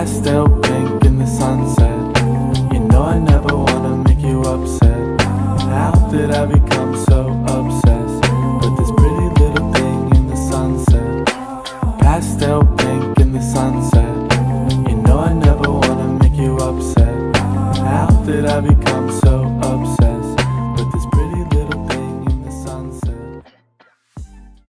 Pastel pink in the sunset. You know I never wanna make you upset. How did I become so obsessed with this pretty little thing in the sunset? Pastel pink in the sunset. You know I never wanna make you upset. How did I become